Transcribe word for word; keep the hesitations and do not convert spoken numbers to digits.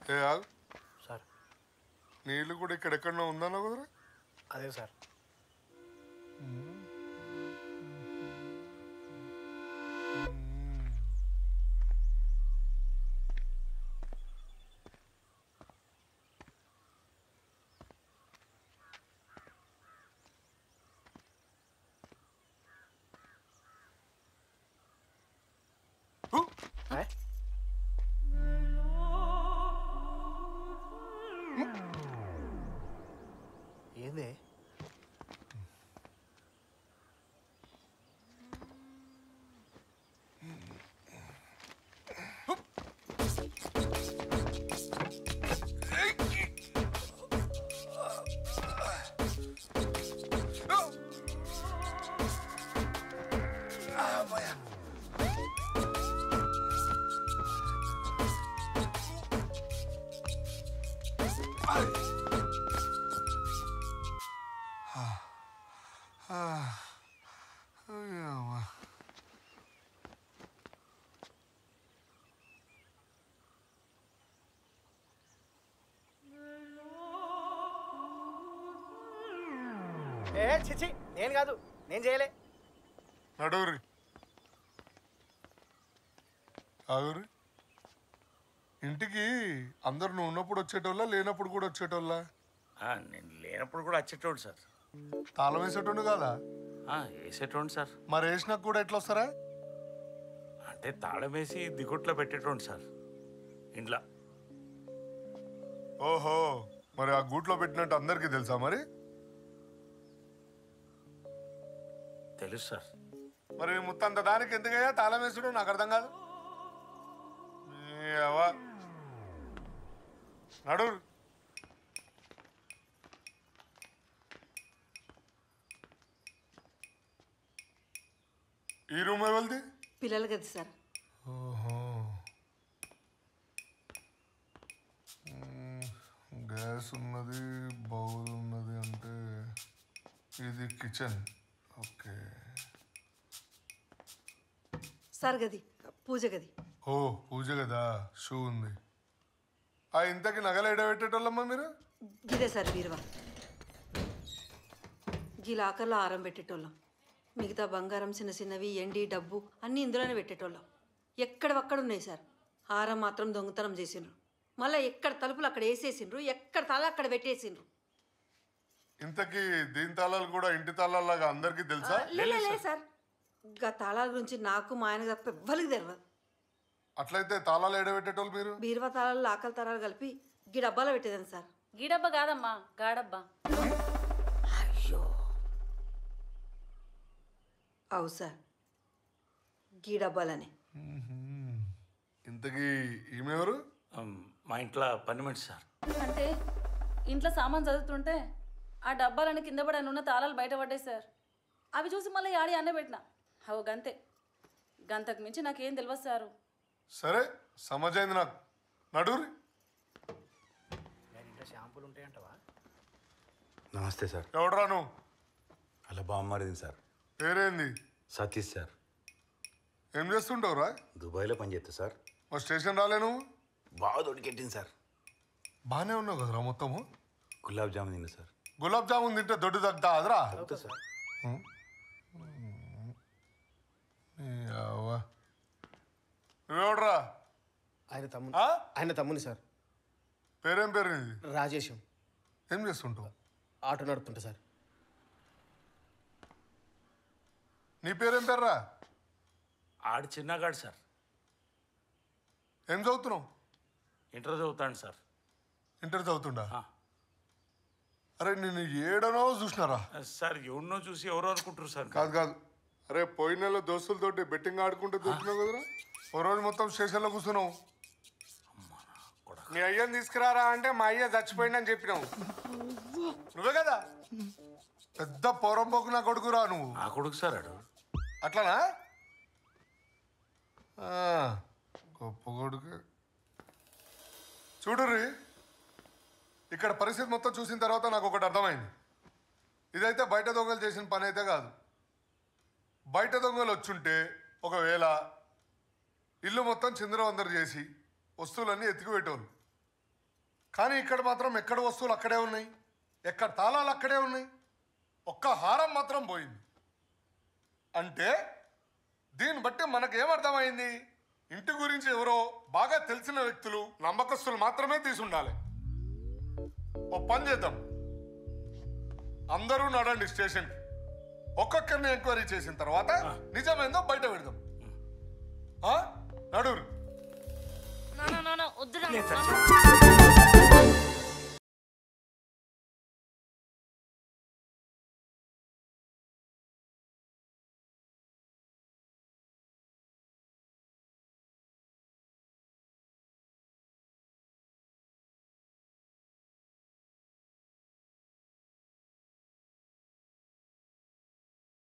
ఏ ఆగు సార్. నీళ్ళు కూడా ఇక్కడెక్కడో ఉందన్నా కుదరా? అదే సార్. ఏంది? ఏ చిచి, నేను కాదు, నేను చేయలే. నడువురి ఆగురి. ఇంటికి అందరు నువ్వు ఉన్నప్పుడు వచ్చేటోళ్ళ లేనప్పుడు కూడా వచ్చేటోళ్ళ? నేను లేనప్పుడు కూడా వచ్చేటోడు సార్. తాళం వేసేటోడు కాదా? వేసేటోండి సార్. మరి వేసినాక కూడా ఎట్లా వస్తారా? అంటే తాళం వేసి దిగుట్లో పెట్టేటోండి సార్ ఇంట్లో. ఓహో, మరి ఆ గూట్లో పెట్టినట్టు అందరికీ తెలుసా? మరి తెలుసు సార్. మరి ముత్తంత దానికి ఎందుకయ్యా తాళం వేసుడు? నాకు అర్థం కాదు. నడు. ఈ రూమ్ ఎవరిది? పిల్లలు కదా సార్. ఓహో, గ్యాస్ ఉన్నది, బౌల్ ఉన్నది, అంటే ఇది కిచెన్. ఓకే సార్, గది పూజ గది. ఓ పూజ కదా, షూ ఉంది. ఆ ఇంతకి నగలు ఎడబెట్టేటోళ్ళమ్మా మీరు? గిదే సార్ బీరువా. గీ లాకర్లో ఆరం పెట్టేటోళ్ళం. మిగతా బంగారం, చిన్న చిన్నవి, ఎండి, డబ్బు అన్నీ ఇందులోనే పెట్టేటోళ్ళం. ఎక్కడవక్కడ ఉన్నాయి సార్. ఆరం మాత్రం దొంగతనం చేసిండ్రు. మళ్ళీ ఎక్కడ తలుపులు అక్కడ వేసేసిండ్రు, ఎక్కడ తాళాలు అక్కడ పెట్టేసిండ్రు. ఇంతకీ దీని తాళాలు కూడా ఇంటి తాళాలాగా అందరికీ తెలుసా? లేదు సార్, గా తాళాల గురించి నాకు మా ఆయన తప్ప ఎవ్వరికి తెలియదు. అట్లయితే తాళాలు ఎడబెట్టేటోళ్ళు మీరు? బీరువా తాళాలు, లాకల తాళాలు కలిపి గీ డబ్బాలో పెట్టేదాన్ని సార్. గీ డబ్బా కాదమ్మా, గాడబ్బా. అయ్యో అవు సార్, గీ డబ్బాలనే. ఇంతకీ ఈమెవరు? మా ఇంట్లో పని మనిషి సార్. అంటే ఇంట్లో సామాన్ చదువుతుంటే ఆ డబ్బాలని కింద పడి ఉన్న తాళాలు బయటపడ్డాయి సార్. అవి చూసి మళ్ళీ ఆడి అన్న పెట్టిన. అవు గంతే, గంతకు మించి నాకేం తెలియదు సారు. సరే, సమజైంది నాకు. నడురి. షాంపూలు ఉంటాయంటవా? నమస్తే సార్. ఎవడరా నువ్వు? అలా బామ్మరిది సార్. పేరేంది? సతీష్ సార్. ఏం చేస్తుంటావురా? దుబాయ్లో పనిచేస్తా సార్. మా స్టేషన్ రాలే నువ్వు? బాగా దొడికెట్టింది సార్. బాగానే ఉన్నావు కదరా మొత్తము? గులాబ్ జామున్ తిన్నా సార్. గులాబ్ జామున్ తింటే దొడ్డు తగ్గుతా అదరా? సార్. నువ్వెవడరా? ఆయన తమ్ముని. ఆయన తమ్ముని సార్. పేరేం పేరు నీది? రాజేశం. ఏం చేస్తుంటావు? ఆటో నడుపుతుంటా సార్. నీ పేరేం పేర్రా? ఆడు చిన్నగాడు సార్. ఏం చదువుతున్నావు? ఇంటర్ చదువుతాడు సార్. ఇంటర్ చదువుతుండా? అరే నేను ఏడనో చూసినారా సార్? ఎవరినో చూసి ఎవరో అనుకుంటారు సార్. కాదు కాదు, అరే పోయిన నెల దోస్తులతోటి బెట్టింగ్ ఆడుకుంటూ దొరికినావు కదరా. ఓ రోజు మొత్తం స్టేషన్లో కూర్చున్నావు. నీ అయ్యని తీసుకురారా అంటే మా అయ్య చచ్చిపోయిందని చెప్పినావు. నువ్వే కదా పెద్ద పొరంపోకు నా కొడుకురా నువ్వు. నా కొడుకు సార్ అడు. అట్లానా? గొప్ప కొడుకు. చూడుర్రి, ఇక్కడ పరిస్థితి మొత్తం చూసిన తర్వాత నాకు ఒకటి అర్థమైంది. ఇదైతే బయట దొంగలు చేసిన పని అయితే కాదు. బయట దొంగలు వచ్చుంటే ఒకవేళ ఇల్లు మొత్తం చిందరవందరు చేసి వస్తువులన్నీ ఎత్తికి పెట్టేవాళ్ళు. కానీ ఇక్కడ మాత్రం ఎక్కడ వస్తువులు అక్కడే ఉన్నాయి, ఎక్కడ తాళాలు అక్కడే ఉన్నాయి, ఒక్క హారం మాత్రం పోయింది. అంటే దీన్ని బట్టి మనకేమర్థమైంది? ఇంటి గురించి ఎవరో బాగా తెలిసిన వ్యక్తులు, నమ్మకస్తులు మాత్రమే తీసుండాలి. ఓ పని చేద్దాం, అందరూ నడండి స్టేషన్కి. ఒక్కొక్కరిని ఎంక్వైరీ చేసిన తర్వాత నిజమేందో బయట పెడదాం. నడురు. వద్దు